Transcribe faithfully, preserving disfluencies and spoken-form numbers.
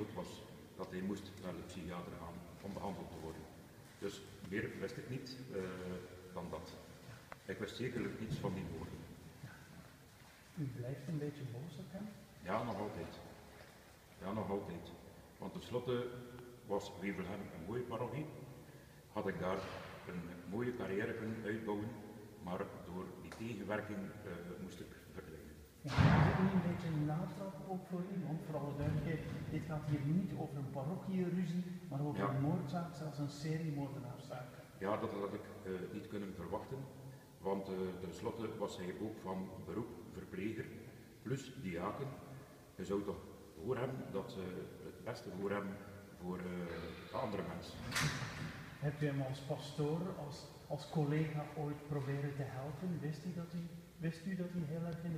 besloten was dat hij moest naar de psychiater gaan om behandeld te worden. Dus meer wist ik niet uh, dan dat. Ik wist zekerlijk niets van die woorden. U blijft een beetje boos op hem? Ja, nog altijd. Ja, nog altijd. Want tenslotte was Wevelgem een mooie parochie. Had ik daar een mooie carrière kunnen uitbouwen, maar door die tegenwerking uh, moest ik verdwijnen. Ja, is het niet een beetje een natrap ook voor u? Want voor alle duidelijkheid, dit gaat hier niet over een parochieruzie, maar over ja. een moordzaak, zelfs een seriemoordenaarszaak. Ja, dat had ik uh, niet kunnen verwachten, want uh, tenslotte was hij ook van beroep verpleger, plus diaken. Je zou toch voor hem dat uh, het beste voor hem voor uh, de andere mensen. Hebt u hem als pastoor, als, als collega ooit proberen te helpen? Wist u, dat u, wist u dat hij heel erg in de